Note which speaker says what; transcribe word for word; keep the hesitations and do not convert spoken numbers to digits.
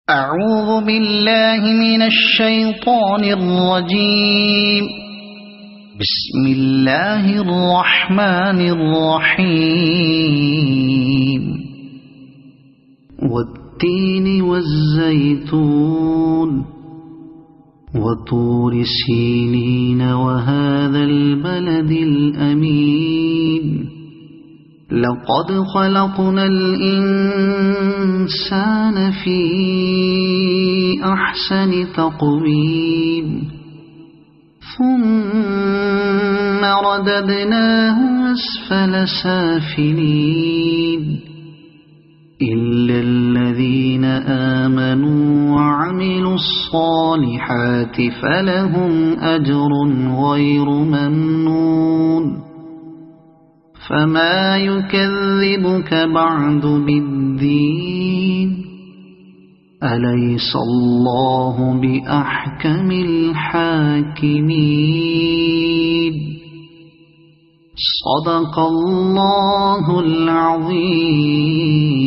Speaker 1: أعوذ بالله من الشيطان الرجيم. بسم الله الرحمن الرحيم. والتين والزيتون وطور سينين وهذا البلد الأمين لقد خلقنا الإنسان في أحسن تقويم ثم رددناه أسفل سافلين إلا الذين آمنوا وعملوا الصالحات فلهم أجر غير ممنون فما يكذبك بعد بالدين أليس الله بأحكم الحاكمين. صدق الله العظيم.